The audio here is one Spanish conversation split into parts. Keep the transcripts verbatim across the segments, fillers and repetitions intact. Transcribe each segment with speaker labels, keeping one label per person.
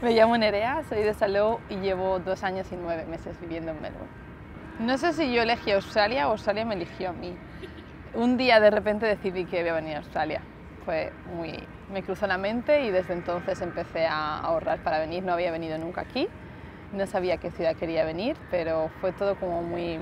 Speaker 1: Me llamo Nerea, soy de Salou y llevo dos años y nueve meses viviendo en Melbourne. No sé si yo elegí Australia o Australia me eligió a mí. Un día de repente decidí que iba a venir a Australia. Fue muy... me cruzó la mente y desde entonces empecé a ahorrar para venir. No había venido nunca aquí, no sabía qué ciudad quería venir, pero fue todo como muy...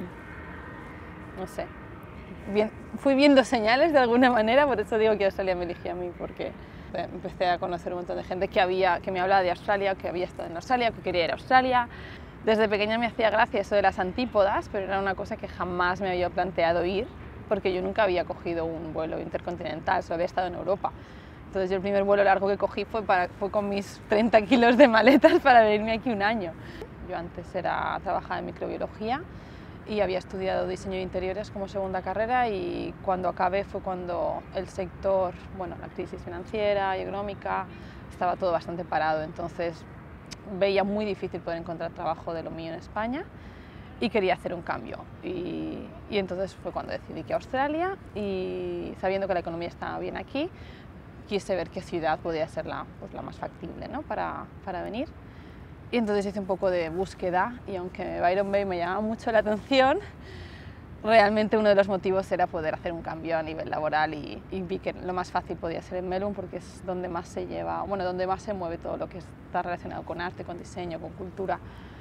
Speaker 1: no sé. Bien, fui viendo señales de alguna manera, por eso digo que Australia me eligió a mí, porque empecé a conocer un montón de gente que, había, que me hablaba de Australia, que había estado en Australia, que quería ir a Australia. Desde pequeña me hacía gracia eso de las antípodas, pero era una cosa que jamás me había planteado ir, porque yo nunca había cogido un vuelo intercontinental, solo había estado en Europa. Entonces yo el primer vuelo largo que cogí fue, para, fue con mis treinta kilos de maletas para venirme aquí un año. Yo antes era, trabajaba en microbiología y había estudiado diseño de interiores como segunda carrera, y cuando acabé fue cuando el sector, bueno, la crisis financiera y económica, estaba todo bastante parado, entonces veía muy difícil poder encontrar trabajo de lo mío en España y quería hacer un cambio. Y, y entonces fue cuando decidí que Australia, y sabiendo que la economía estaba bien aquí, quise ver qué ciudad podía ser la, pues, la más factible, ¿no? para, para venir. Y entonces hice un poco de búsqueda, y aunque Byron Bay me llamaba mucho la atención, realmente uno de los motivos era poder hacer un cambio a nivel laboral, y, y vi que lo más fácil podía ser en Melbourne, porque es donde más se lleva, bueno, donde más se mueve todo lo que está relacionado con arte, con diseño, con cultura.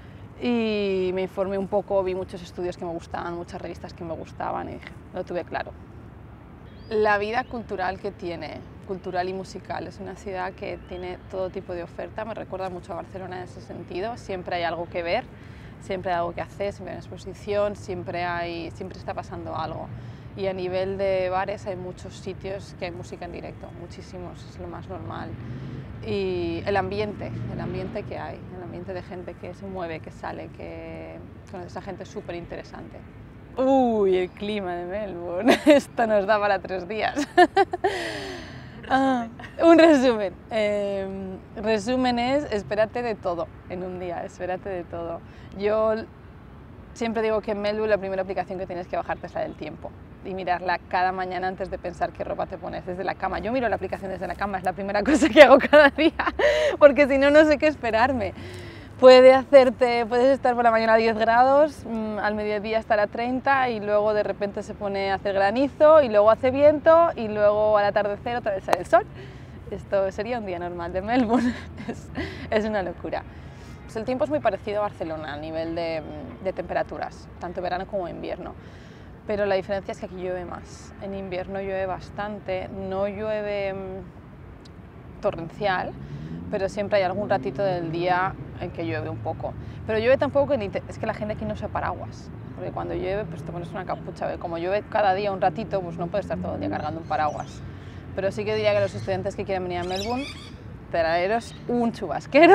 Speaker 1: Y me informé un poco, vi muchos estudios que me gustaban, muchas revistas que me gustaban, y dije, lo tuve claro. La vida cultural que tiene, cultural y musical, es una ciudad que tiene todo tipo de oferta, me recuerda mucho a Barcelona en ese sentido, siempre hay algo que ver, siempre hay algo que hacer, siempre hay una exposición, siempre, hay, siempre está pasando algo. Y a nivel de bares hay muchos sitios que hay música en directo, muchísimos, es lo más normal. Y el ambiente, el ambiente que hay, el ambiente de gente que se mueve, que sale, que conoces a gente súper interesante. Uy, el clima de Melbourne, esto nos da para tres días.
Speaker 2: Un resumen.
Speaker 1: Ah, un resumen. Eh, resumen es, espérate de todo en un día, espérate de todo. Yo siempre digo que en Melbourne la primera aplicación que tienes que bajarte es la del tiempo, y mirarla cada mañana antes de pensar qué ropa te pones desde la cama. Yo miro la aplicación desde la cama, es la primera cosa que hago cada día, porque si no, no sé qué esperarme. Puede hacerte, puedes estar por la mañana a diez grados, mmm, al mediodía estar a treinta, y luego de repente se pone a hacer granizo, y luego hace viento, y luego al atardecer otra vez sale el sol. Esto sería un día normal de Melbourne, es, es una locura. Pues el tiempo es muy parecido a Barcelona a nivel de, de temperaturas, tanto verano como invierno, pero la diferencia es que aquí llueve más. En invierno llueve bastante, no llueve mmm, torrencial, pero siempre hay algún ratito del día en que llueve un poco. Pero llueve tampoco que ni te, es que la gente aquí no usa paraguas, porque cuando llueve pues te pones una capucha, como llueve cada día un ratito, pues no puedes estar todo el día cargando un paraguas. Pero sí que diría que los estudiantes que quieren venir a Melbourne, traeros un chubasquero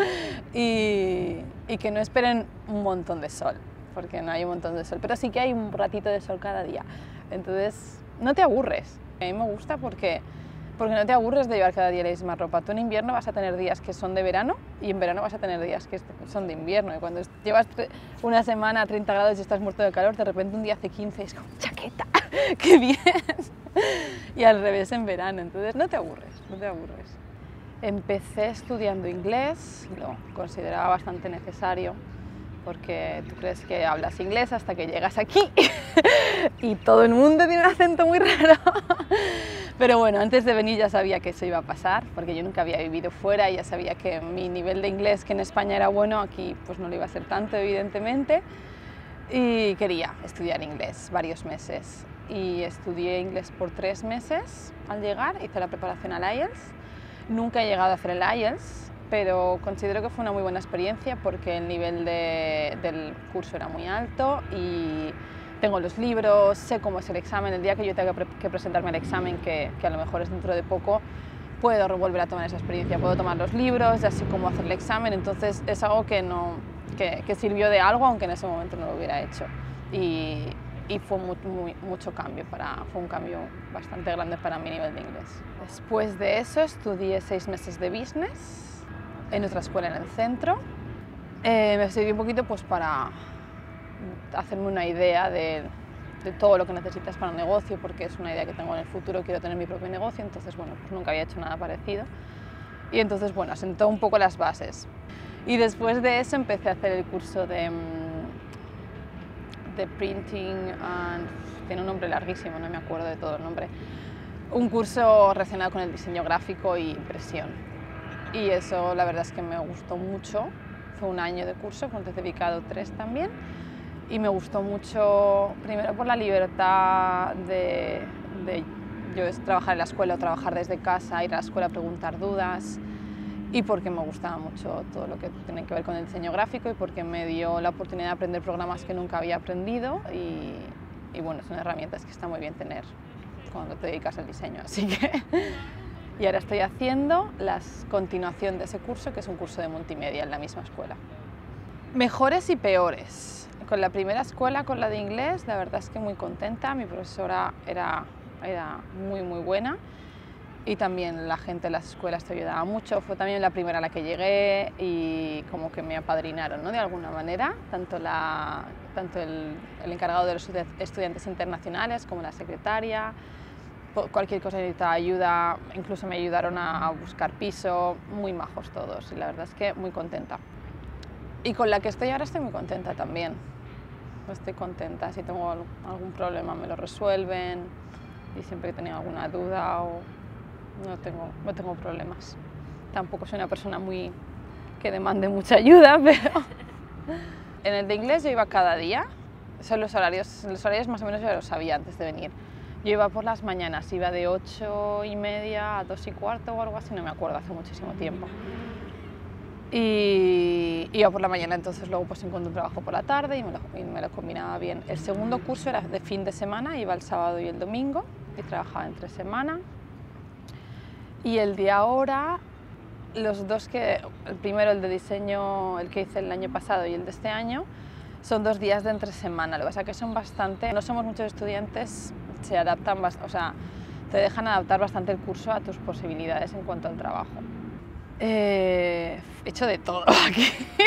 Speaker 1: y, y que no esperen un montón de sol, porque no hay un montón de sol, pero sí que hay un ratito de sol cada día, entonces no te aburres. A mí me gusta porque porque no te aburres de llevar cada día la misma ropa. Tú en invierno vas a tener días que son de verano, y en verano vas a tener días que son de invierno. Y cuando llevas una semana a treinta grados y estás muerto de calor, de repente un día hace quince y es como, chaqueta, qué bien. Y al revés en verano, entonces no te aburres, no te aburres. Empecé estudiando inglés, lo consideraba bastante necesario, porque tú crees que hablas inglés hasta que llegas aquí y todo el mundo tiene un acento muy raro. Pero bueno, antes de venir ya sabía que eso iba a pasar, porque yo nunca había vivido fuera y ya sabía que mi nivel de inglés, que en España era bueno, aquí pues no lo iba a ser tanto, evidentemente. Y quería estudiar inglés varios meses. Y estudié inglés por tres meses al llegar, hice la preparación al I E L T S. Nunca he llegado a hacer el I E L T S, pero considero que fue una muy buena experiencia porque el nivel de, del curso era muy alto, y tengo los libros, sé cómo es el examen. El día que yo tenga que, pre que presentarme al examen, que, que a lo mejor es dentro de poco, puedo volver a tomar esa experiencia, puedo tomar los libros, ya sé cómo hacer el examen, entonces es algo que, no, que, que sirvió de algo, aunque en ese momento no lo hubiera hecho. Y, y fue muy, muy, mucho cambio, para, fue un cambio bastante grande para mi nivel de inglés. Después de eso estudié seis meses de business en otra escuela en el centro. Eh, me sirvió un poquito pues para hacerme una idea de, de todo lo que necesitas para un negocio, porque es una idea que tengo en el futuro, quiero tener mi propio negocio, entonces bueno, pues nunca había hecho nada parecido. Y entonces, bueno, asentó un poco las bases. Y después de eso empecé a hacer el curso de, de Printing and... tiene un nombre larguísimo, no me acuerdo de todo el nombre. Un curso relacionado con el diseño gráfico y impresión. Y eso la verdad es que me gustó mucho. Fue un año de curso, con certificado tres también. Y me gustó mucho, primero por la libertad de, de yo es trabajar en la escuela o trabajar desde casa, ir a la escuela a preguntar dudas. Y porque me gustaba mucho todo lo que tiene que ver con el diseño gráfico y porque me dio la oportunidad de aprender programas que nunca había aprendido y, y bueno, son herramientas que está muy bien tener cuando te dedicas al diseño, así que... Y ahora estoy haciendo la continuación de ese curso, que es un curso de multimedia en la misma escuela. Mejores y peores. Con la primera escuela, con la de inglés, la verdad es que muy contenta, mi profesora era, era muy muy buena. Y también la gente de las escuelas te ayudaba mucho, fue también la primera a la que llegué y como que me apadrinaron, ¿no? De alguna manera, tanto, la, tanto el, el encargado de los estudiantes internacionales como la secretaria, cualquier cosa que necesitaba ayuda, incluso me ayudaron a, a buscar piso, muy majos todos y la verdad es que muy contenta. Y con la que estoy ahora estoy muy contenta también, estoy contenta, si tengo algún problema me lo resuelven y siempre que tenía alguna duda o... No tengo, no tengo problemas. Tampoco soy una persona muy que demande mucha ayuda, pero... En el de inglés yo iba cada día. Son los horarios, los horarios más o menos yo los sabía antes de venir. Yo iba por las mañanas, iba de ocho y media a dos y cuarto o algo así, no me acuerdo, hace muchísimo tiempo. Y iba por la mañana, entonces luego pues encontré un trabajo por la tarde y me, lo, y me lo combinaba bien. El segundo curso era de fin de semana, iba el sábado y el domingo y trabajaba entre semana. Y el de ahora, los dos que, el primero el de diseño, el que hice el año pasado y el de este año, son dos días de entre semana, lo que pasa es que son bastante, no somos muchos estudiantes, se adaptan, o sea, te dejan adaptar bastante el curso a tus posibilidades en cuanto al trabajo. Eh, he hecho de todo aquí.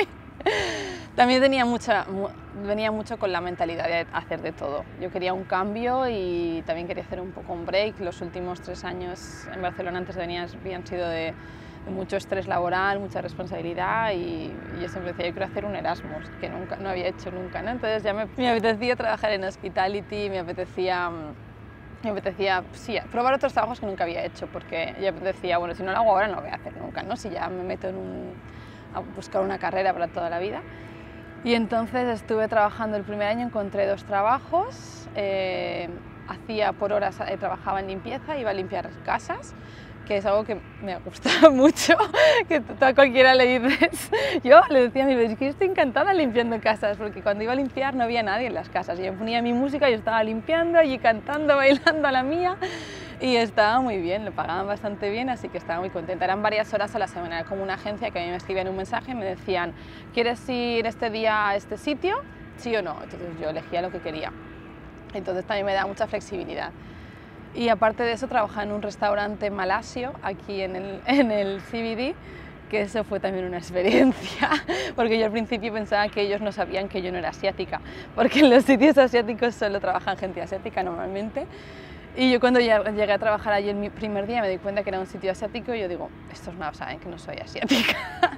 Speaker 1: También tenía mucha, venía mucho con la mentalidad de hacer de todo. Yo quería un cambio y también quería hacer un poco un break. Los últimos tres años en Barcelona antes de venir habían sido de, de mucho estrés laboral, mucha responsabilidad y, y yo siempre decía, yo quiero hacer un Erasmus, que nunca, no había hecho nunca, ¿no? Entonces ya me, me apetecía trabajar en hospitality, me apetecía, me apetecía sí, probar otros trabajos que nunca había hecho, porque ya decía, bueno, si no lo hago ahora no lo voy a hacer nunca, ¿no? Si ya me meto en un, a buscar una carrera para toda la vida. Y entonces estuve trabajando el primer año, encontré dos trabajos, eh, hacía por horas, eh, trabajaba en limpieza, iba a limpiar casas, que es algo que me gustaba mucho, que a cualquiera le dices, yo le decía a mi vecino que estoy encantada limpiando casas, porque cuando iba a limpiar no había nadie en las casas, yo ponía mi música, yo estaba limpiando, allí cantando, bailando a la mía, y estaba muy bien, lo pagaban bastante bien, así que estaba muy contenta. Eran varias horas a la semana, era como una agencia que a mí me escribían un mensaje y me decían, ¿quieres ir este día a este sitio? ¿Sí o no? Entonces yo elegía lo que quería. Entonces también me da mucha flexibilidad. Y aparte de eso, trabajaba en un restaurante malasio, aquí en el, en el C B D, que eso fue también una experiencia, porque yo al principio pensaba que ellos no sabían que yo no era asiática, porque en los sitios asiáticos solo trabajan gente asiática normalmente. Y yo cuando llegué a trabajar allí el mi primer día me di cuenta que era un sitio asiático y yo digo, estos no saben que no soy asiática.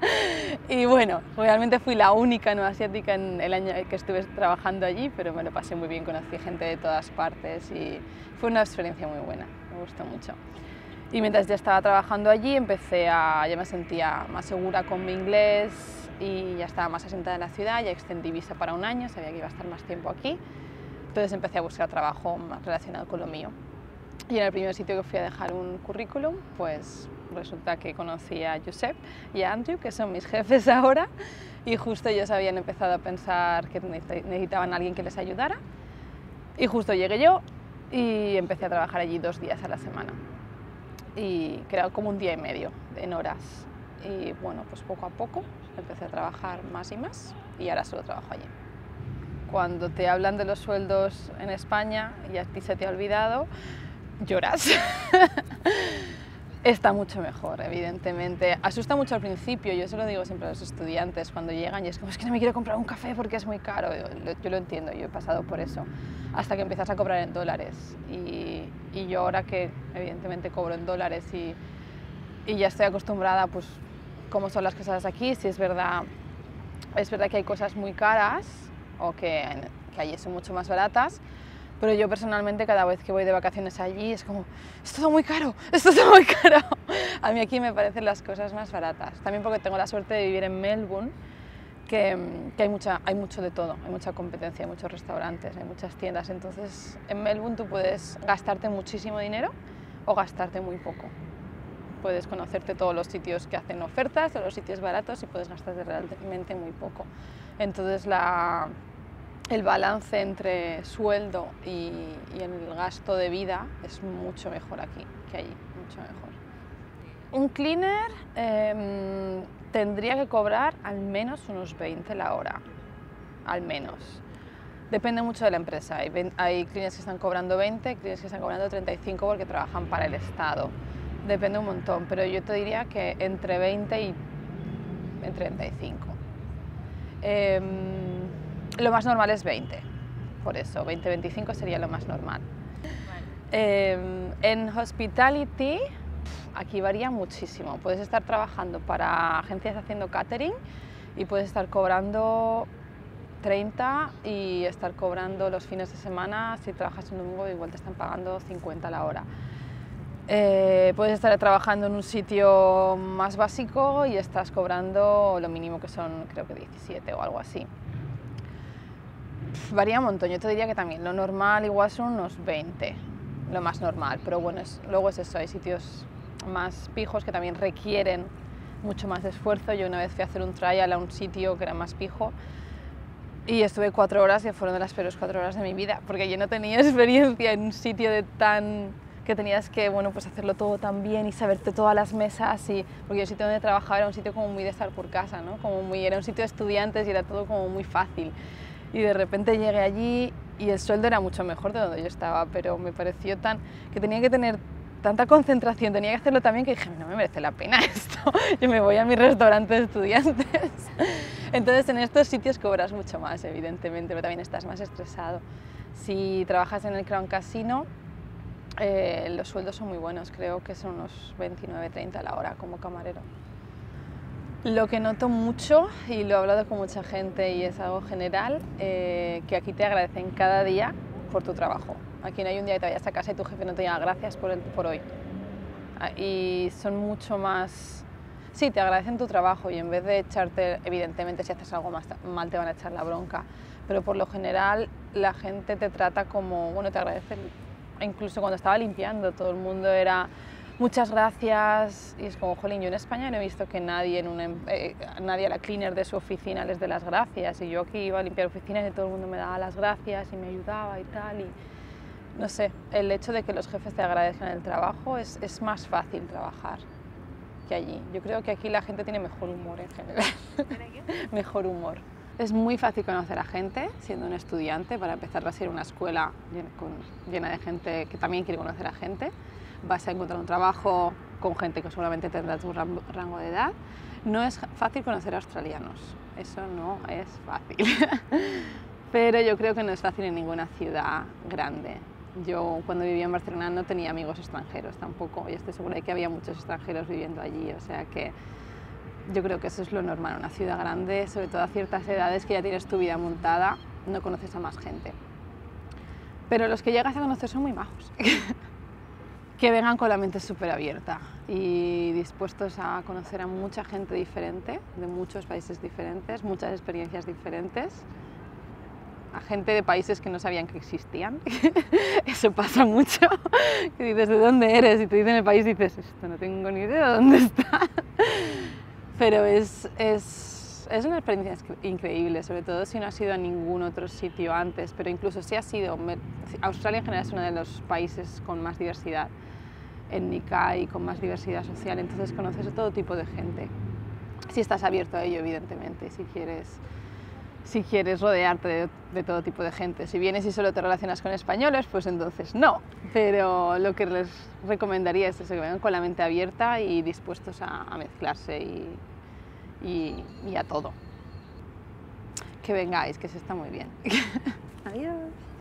Speaker 1: Y bueno, realmente fui la única no asiática en el año que estuve trabajando allí, pero me lo pasé muy bien, conocí gente de todas partes y fue una experiencia muy buena, me gustó mucho. Y mientras ya estaba trabajando allí empecé a, ya me sentía más segura con mi inglés y ya estaba más asentada en la ciudad, ya extendí visa para un año, sabía que iba a estar más tiempo aquí. Entonces empecé a buscar trabajo más relacionado con lo mío. Y en el primer sitio que fui a dejar un currículum, pues resulta que conocí a Josep y a Andrew, que son mis jefes ahora, y justo ellos habían empezado a pensar que necesitaban a alguien que les ayudara. Y justo llegué yo y empecé a trabajar allí dos días a la semana. Y creo como un día y medio en horas. Y bueno, pues poco a poco empecé a trabajar más y más y ahora solo trabajo allí. Cuando te hablan de los sueldos en España y a ti se te ha olvidado, lloras. Está mucho mejor, evidentemente. Asusta mucho al principio, yo se lo digo siempre a los estudiantes cuando llegan y es como, es que no me quiero comprar un café porque es muy caro. Yo, yo lo entiendo, yo he pasado por eso, hasta que empiezas a cobrar en dólares. Y, y yo ahora que evidentemente cobro en dólares y, y ya estoy acostumbrada pues cómo son las cosas aquí. Si es verdad, es verdad que hay cosas muy caras o que, que allí son mucho más baratas, pero yo personalmente cada vez que voy de vacaciones allí es como, es todo muy caro, es todo muy caro. A mí aquí me parecen las cosas más baratas, también porque tengo la suerte de vivir en Melbourne, que, que hay, mucha, hay mucho de todo, hay mucha competencia, hay muchos restaurantes, hay muchas tiendas, entonces en Melbourne tú puedes gastarte muchísimo dinero o gastarte muy poco. Puedes conocerte todos los sitios que hacen ofertas, todos los sitios baratos y puedes gastarte realmente muy poco. Entonces la, el balance entre sueldo y, y el gasto de vida es mucho mejor aquí que allí, mucho mejor. Un cleaner eh, tendría que cobrar al menos unos veinte la hora, al menos. Depende mucho de la empresa, hay, hay cleaners que están cobrando veinte, hay cleaners que están cobrando treinta y cinco porque trabajan para el Estado. Depende un montón, pero yo te diría que entre veinte y treinta y cinco. Eh, lo más normal es veinte, por eso, veinte a veinticinco sería lo más normal. Eh, en hospitality, aquí varía muchísimo. Puedes estar trabajando para agencias haciendo catering y puedes estar cobrando treinta y estar cobrando los fines de semana, si trabajas un domingo igual te están pagando cincuenta la hora. Eh, puedes estar trabajando en un sitio más básico y estás cobrando lo mínimo que son creo que diecisiete o algo así. Varía un montón, yo te diría que también lo normal igual son unos veinte, lo más normal, pero bueno, es, luego es eso, hay sitios más pijos que también requieren mucho más esfuerzo. Yo una vez fui a hacer un trial a un sitio que era más pijo y estuve cuatro horas y fueron de las peores cuatro horas de mi vida, porque yo no tenía experiencia en un sitio de tan... que tenías que bueno, pues hacerlo todo tan bien y saberte todas las mesas, y, porque el sitio donde trabajaba era un sitio como muy de estar por casa, ¿no? Como muy, era un sitio de estudiantes y era todo como muy fácil. Y de repente llegué allí y el sueldo era mucho mejor de donde yo estaba, pero me pareció tan, que tenía que tener tanta concentración, tenía que hacerlo también, que dije, no me merece la pena esto, yo me voy a mi restaurante de estudiantes. Entonces en estos sitios cobras mucho más, evidentemente, pero también estás más estresado. Si trabajas en el Crown Casino, eh, los sueldos son muy buenos, creo que son unos veintinueve a treinta la hora como camarero. Lo que noto mucho, y lo he hablado con mucha gente y es algo general, eh, que aquí te agradecen cada día por tu trabajo. Aquí no hay un día que te vayas a casa y tu jefe no te diga gracias por, el, por hoy. Y son mucho más... Sí, te agradecen tu trabajo y en vez de echarte, evidentemente si haces algo más, mal te van a echar la bronca, pero por lo general la gente te trata como, bueno, te agradece, incluso cuando estaba limpiando todo el mundo era muchas gracias, y es como, jolín, yo en España no he visto que nadie, en una, eh, nadie a la cleaner de su oficina les dé las gracias, y yo aquí iba a limpiar oficinas y todo el mundo me daba las gracias y me ayudaba y tal, y no sé, el hecho de que los jefes te agradezcan el trabajo es, es más fácil trabajar que allí. Yo creo que aquí la gente tiene mejor humor en general. Mejor humor. Es muy fácil conocer a gente siendo un estudiante. Para empezar, vas a ir a una escuela llena, con, llena de gente que también quiere conocer a gente. Vas a encontrar un trabajo con gente que seguramente tendrá tu rango de edad. No es fácil conocer a australianos, eso no es fácil. Pero yo creo que no es fácil en ninguna ciudad grande. Yo cuando vivía en Barcelona no tenía amigos extranjeros tampoco, y estoy segura de que había muchos extranjeros viviendo allí, o sea que yo creo que eso es lo normal en una ciudad grande, sobre todo a ciertas edades que ya tienes tu vida montada, no conoces a más gente. Pero los que llegas a conocer son muy majos, que vengan con la mente súper abierta y dispuestos a conocer a mucha gente diferente, de muchos países diferentes, muchas experiencias diferentes, a gente de países que no sabían que existían. Eso pasa mucho, que dices, ¿de dónde eres? Y te dicen el país y dices, esto no tengo ni idea de dónde está. Pero es, es, es una experiencia increíble, sobre todo si no has ido a ningún otro sitio antes, pero incluso si has ido, Australia en general es uno de los países con más diversidad étnica y con más diversidad social, entonces conoces a todo tipo de gente, si estás abierto a ello, evidentemente, si quieres si quieres rodearte de, de todo tipo de gente. Si vienes y solo te relacionas con españoles, pues entonces no. Pero lo que les recomendaría es eso, que vengan con la mente abierta y dispuestos a, a mezclarse y, y, y a todo. Que vengáis, que se está muy bien. Adiós.